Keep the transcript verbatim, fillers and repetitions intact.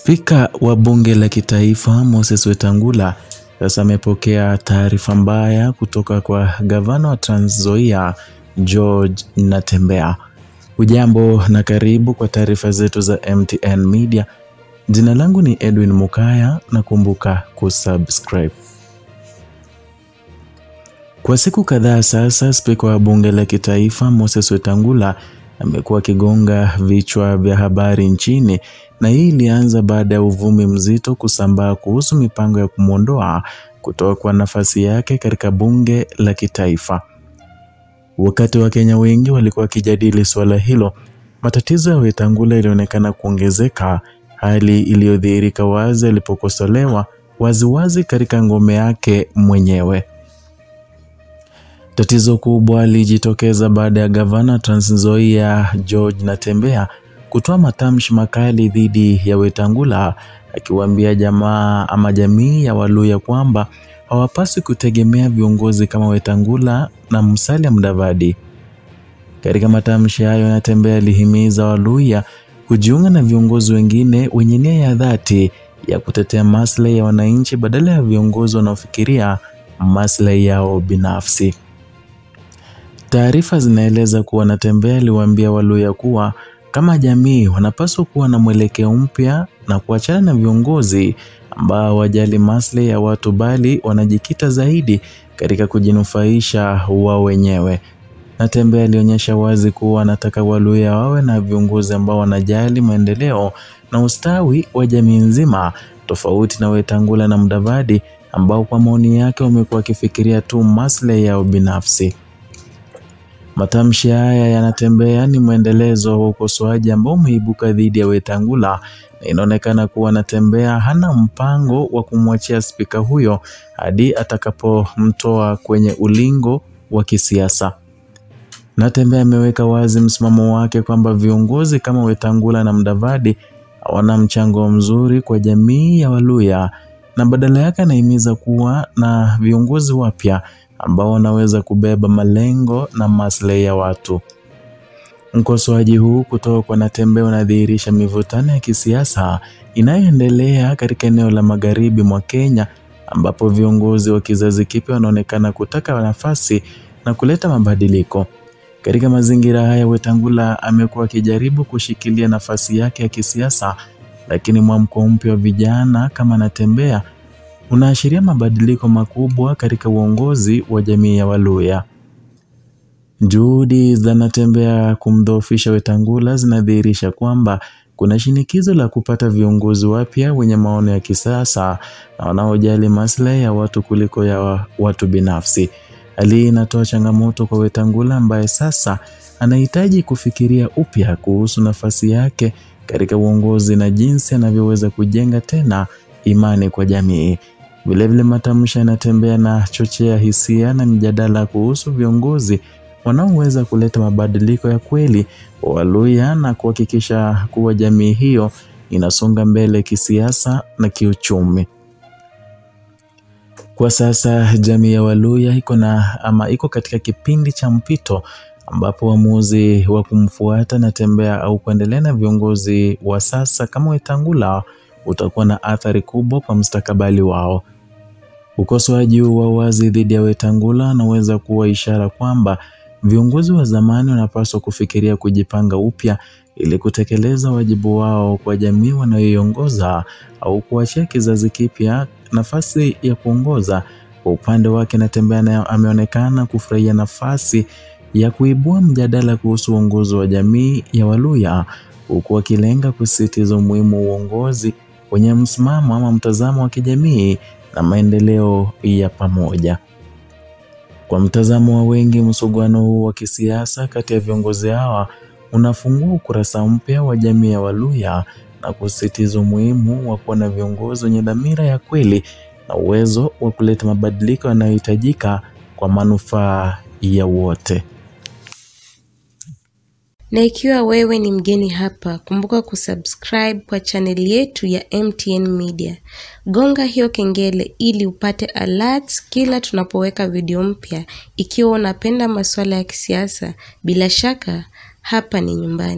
Spika wa bunge la kitaifa Moses Wetangula sasa amepokea taarifa mbaya kutoka kwa gavana wa Trans Nzoia George Natembeya. Ujambo na karibu kwa taarifa zetu za M T N Media. Jina langu ni Edwin Mukaya na kumbuka kusubscribe. Kwa siku kadhaa sasa, spika wa bunge la kitaifa Moses Wetangula amekuwa kigonga vichwa vya habari nchini, na hii ilianza baada ya uvumi mzito kusambaa kuhusu mipango ya kumuondoa kutoka kwa nafasi yake katika bunge la kitaifa. Wakati wa Kenya wengi walikuwa wakijadili swala hilo, matatizo ya Wetangula ilionekana kuongezeka, hali iliyodhihirika wazi alipokosolewa waziwazi katika ngome yake mwenyewe. Tatizo kubwa lijitokeza baada ya gavana Trans Nzoia George Natembeya kutoa matamshi makali dhidi ya Wetangula, akiwaambia jamaa ama jamii ya Waluya kwamba hawapaswi kutegemea viongozi kama Wetangula na Musalia Mudavadi. Katika matamshi hayo, Natembeya alihimiza Waluya kujiunga na viongozi wengine wenye nia ya dhati ya kutetea maslahi ya wananchi badala ya viongozi wanaofikiria maslahi yao binafsi. Taarifa zinaeleza kuwa Natembeya aliwaambia Waluya kuwa kama jamii wanapaswa kuwa na mwelekeo mpya na kuachana na viongozi ambao wajali maslahi ya watu bali wanajikita zaidi katika kujinufaisha wao wenyewe. Natembeya alionyesha wazi kuwa anataka Waluya wawe na viongozi ambao wanajali maendeleo na ustawi wa jamii nzima, tofauti na Wetangula na Mudavadi ambao kwa maoni yake wamekuwa wakifikiria tu maslahi yao binafsi. Matamshi haya yanatembea ni mwendelezo wa ukosoaji ambao umeibuka dhidi ya Wetangula, na inaonekana kuwa Natembeya hana mpango wa kumwachia spika huyo hadi atakapomtoa kwenye ulingo wa kisiasa. Natembeya ameweka wazi msimamo wake kwamba viongozi kama Wetangula na Mudavadi hawana mchango mzuri kwa jamii ya Waluya, na badala yake anahimiza kuwa na viongozi wapya ambao wanaweza kubeba malengo na maslahi ya watu. Mkosoaji huu kutoka kwa Natembeya unadhihirisha mivutano ya kisiasa inayoendelea katika eneo la magharibi mwa Kenya, ambapo viongozi wa kizazi kipya wanaonekana kutaka nafasi na kuleta mabadiliko. Katika mazingira haya, Wetangula amekuwa akijaribu kushikilia nafasi yake ya kisiasa, lakini mwamko mpya wa vijana kama Natembeya unaashiria mabadiliko makubwa katika uongozi wa jamii ya Waluya. Juhudi za Natembeya kumdhoofisha Wetangula zinadhihirisha kwamba kuna shinikizo la kupata viongozi wapya wenye maono ya kisasa na wanaojali maslahi ya watu kuliko ya watu binafsi. Hali inatoa changamoto kwa Wetangula ambaye sasa anahitaji kufikiria upya kuhusu nafasi yake katika uongozi na jinsi anavyoweza kujenga tena imani kwa jamii. Vilevile matamshi yanatembea na chochea hisia na mjadala kuhusu viongozi wanaoweza kuleta mabadiliko ya kweli kwa Waluya na kuhakikisha kuwa jamii hiyo inasonga mbele kisiasa na kiuchumi. Kwa sasa jamii ya Waluya iko na ama iko katika kipindi cha mpito, ambapo uamuzi wa kumfuata Natembeya au kuendelea na viongozi wa sasa kama Wetangula utakuwa na athari kubwa kwa mustakabali wao. Ukosoaji wa wazi dhidi ya Wetangula unaweza kuwa ishara kwamba viongozi wa zamani wanapaswa kufikiria kujipanga upya ili kutekeleza wajibu wao kwa jamii wanayoiongoza au kuachia kizazi kipya nafasi ya kuongoza. Kwa upande wake, Natembeya ameonekana kufurahia nafasi ya kuibua mjadala kuhusu uongozi wa jamii ya Waluya, huku akilenga kusisitiza umuhimu wa uongozi wenye msimamo ama mtazamo wa kijamii na maendeleo ya pamoja. Kwa mtazamo wa wengi, msuguano huu wa kisiasa kati ya viongozi hawa unafungua ukurasa mpya wa jamii ya Waluya na kusisitiza umuhimu wa kuwa na viongozi wenye dhamira ya kweli na uwezo wa kuleta mabadiliko yanayohitajika kwa manufaa ya wote. Na ikiwa wewe ni mgeni hapa, kumbuka kusubscribe kwa channel yetu ya M T N Media. Gonga hiyo kengele ili upate alerts kila tunapoweka video mpya. Ikiwa unapenda masuala ya kisiasa, bila shaka hapa ni nyumbani.